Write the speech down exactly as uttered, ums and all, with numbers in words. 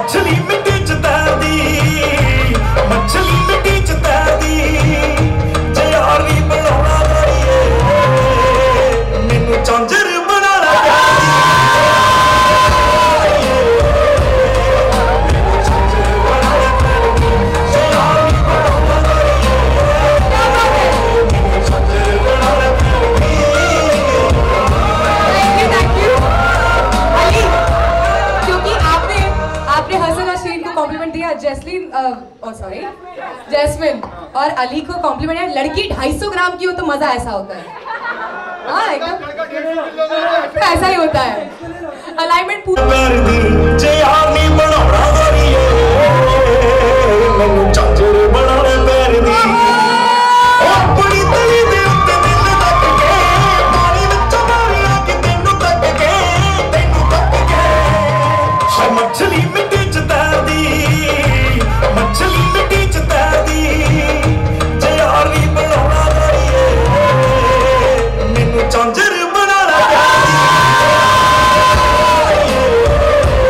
मछली मिट्टी च तैरदी, मछली मिट्टी च तैरदी, जे यार नी बनाउणा करिए मैनू झांझर बनाना कॉम्प्लीमेंट दिया जैस्मिन ओ सॉरी जैस्मिन और अली को कॉम्प्लीमेंट है। लड़की ढाई सौ ग्राम की हो तो मजा ऐसा होता है, हाँ एकदम ऐसा ही होता है। अलाइनमेंट पूरा जे यार नी बनाउणा करिए मैनू झांझर बनाना पैरदी, अपनी तली दे उत्ते दिल तक के पानी विच मारिया कि तैनू तक के तैनू तक के हाय मछली